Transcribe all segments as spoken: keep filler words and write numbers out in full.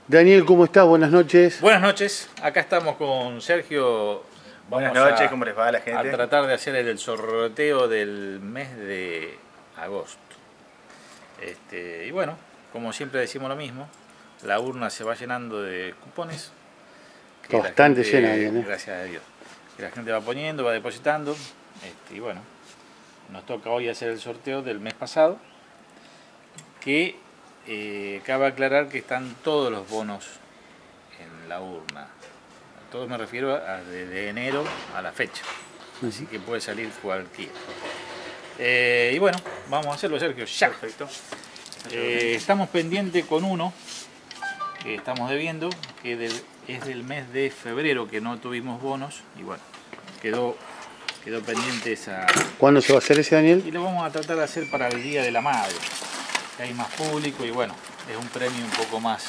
Daniel, ¿cómo estás? Buenas noches. Buenas noches, acá estamos con Sergio. Buenas Vamos noches, a, ¿cómo les va a la gente? A tratar de hacer el sorteo del mes de agosto. Este, y bueno, como siempre decimos lo mismo, la urna se va llenando de cupones. Que bastante gente, llena bien, ¿eh? Gracias a Dios. Que la gente va poniendo, va depositando. Este, y bueno, nos toca hoy hacer el sorteo del mes pasado. Que eh, cabe aclarar que están todos los bonos en la urna. Todo me refiero a desde enero a la fecha. Así que puede salir cualquiera. Eh, y bueno, vamos a hacerlo, Sergio. Ya. Perfecto. Eh, estamos pendientes con uno que estamos debiendo, que del, es del mes de febrero, que no tuvimos bonos. Y bueno, quedó, quedó pendiente esa... ¿Cuándo se va a hacer ese, Daniel? Y lo vamos a tratar de hacer para el Día de la Madre. Que hay más público y bueno, es un premio un poco más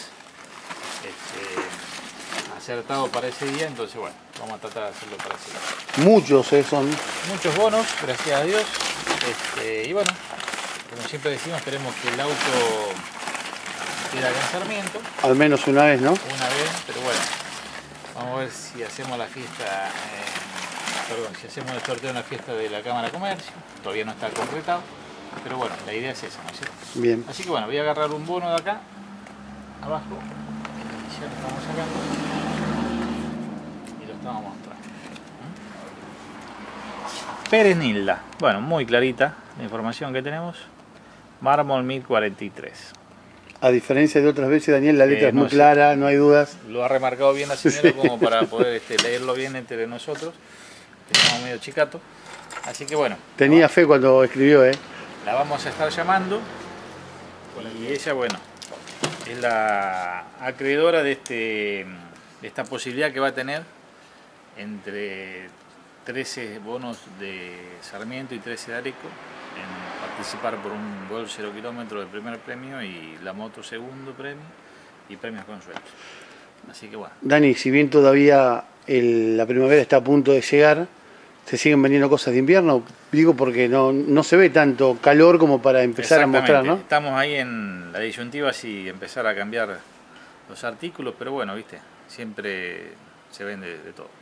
este, acertado para ese día, entonces bueno, vamos a tratar de hacerlo para ese día. Muchos eh, son. Muchos bonos, gracias a Dios. Este, y bueno, como siempre decimos, queremos que el auto quede acá en Sarmiento. Al menos una vez, ¿no? Una vez, pero bueno, vamos a ver si hacemos la fiesta, eh, perdón, si hacemos el sorteo en la fiesta de la Cámara de Comercio, todavía no está concretado. Pero bueno, la idea es esa, ¿no es cierto? Bien. Así que bueno, voy a agarrar un bono de acá, abajo, ya lo estamos sacando y lo estamos mostrando. ¿Mm? Pérez Nilda, bueno, muy clarita la información que tenemos. Mármol mil cuarenta y tres. A diferencia de otras veces, Daniel, la letra eh, es muy no, clara, sí. No hay dudas. Lo ha remarcado bien la señora, sí, como para poder este, leerlo bien entre nosotros, que estamos medio chicatos. Así que bueno. Tenía fe cuando escribió, ¿eh? La vamos a estar llamando y ella, bueno, es la acreedora de, este, de esta posibilidad que va a tener entre trece bonos de Sarmiento y trece de Areco en participar por un Golf cero kilómetros de primer premio y la moto segundo premio y premios consuelos. Así que bueno. Dani, si bien todavía el, la primavera está a punto de llegar, ¿se siguen vendiendo cosas de invierno? Digo porque no, no se ve tanto calor como para empezar a mostrar, ¿no? Estamos ahí en la disyuntiva si empezar a cambiar los artículos, pero bueno, viste, siempre se vende de todo.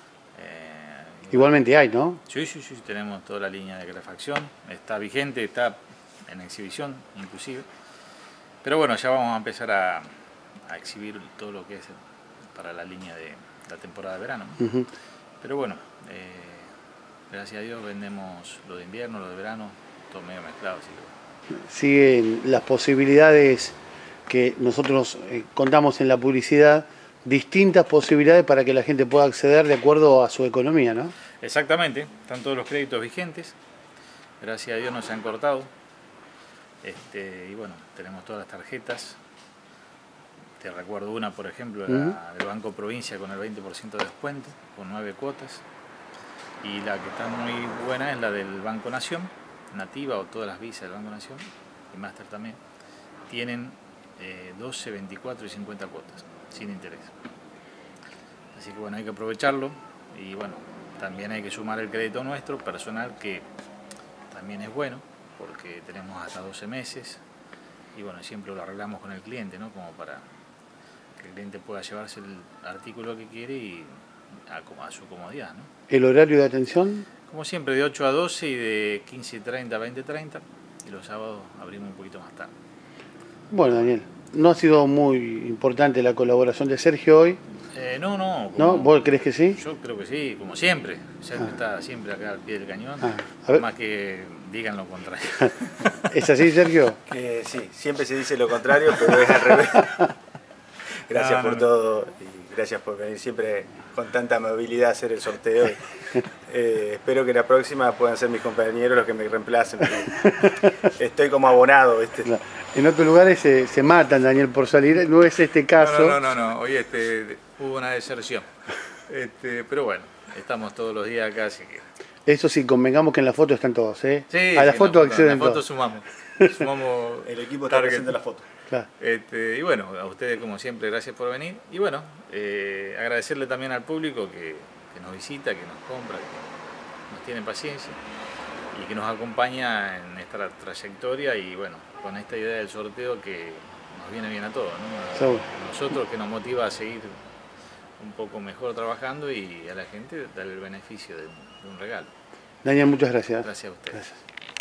Eh, Igualmente hay, ¿no? Sí, sí, sí, tenemos toda la línea de calefacción, está vigente, está en exhibición inclusive. Pero bueno, ya vamos a empezar a, a exhibir todo lo que es para la línea de la temporada de verano, ¿no? Uh-huh. Pero bueno, eh, gracias a Dios vendemos lo de invierno, lo de verano, todo medio mezclado. Así que... Siguen las posibilidades que nosotros eh, contamos en la publicidad, distintas posibilidades para que la gente pueda acceder de acuerdo a su economía, ¿no? Exactamente, están todos los créditos vigentes, gracias a Dios no se han cortado. Este, y bueno, tenemos todas las tarjetas. Te recuerdo una, por ejemplo, la uh-huh. del Banco Provincia con el veinte por ciento de descuento, con nueve cuotas. Y la que está muy buena es la del Banco Nación, Nativa o todas las visas del Banco Nación, y Master también, tienen eh, doce, veinticuatro y cincuenta cuotas, sin interés. Así que bueno, hay que aprovecharlo y bueno, también hay que sumar el crédito nuestro, personal, que también es bueno, porque tenemos hasta doce meses y bueno, siempre lo arreglamos con el cliente, ¿no? Como para que el cliente pueda llevarse el artículo que quiere y a, a su comodidad, ¿no? ¿El horario de atención? Como siempre, de ocho a doce y de quince y treinta a veinte y treinta, y los sábados abrimos un poquito más tarde. Bueno, Daniel, ¿no ha sido muy importante la colaboración de Sergio hoy? Eh, no, no. Como, ¿No? ¿Vos crees que sí? Yo creo que sí, como siempre. Sergio ah. está siempre acá al pie del cañón, ah. más que digan lo contrario. ¿Es así, Sergio? Que sí, siempre se dice lo contrario, pero es al revés. Gracias no, por no, todo y gracias por venir siempre con tanta amabilidad a hacer el sorteo. Eh, espero que la próxima puedan ser mis compañeros los que me reemplacen. Estoy como abonado, ¿viste? No. En otros lugares se, se matan, Daniel, por salir. No es este caso. No, no, no, no. Hoy este, hubo una deserción. Este, pero bueno, estamos todos los días acá, así que... Eso sí, convengamos que en la foto están todos, ¿eh? Sí, a la sí, foto no, acceden en la foto todos. sumamos. Sumamos el equipo está haciendo la foto. Claro. Este, y bueno, a ustedes como siempre, gracias por venir. Y bueno, eh, agradecerle también al público que, que nos visita, que nos compra, que nos tiene paciencia y que nos acompaña en esta trayectoria y bueno, con esta idea del sorteo que nos viene bien a todos, ¿no? Seguro. A nosotros, que nos motiva a seguir un poco mejor trabajando, y a la gente darle el beneficio de un, de un regalo. Daniel, muchas gracias. Gracias a ustedes. Gracias.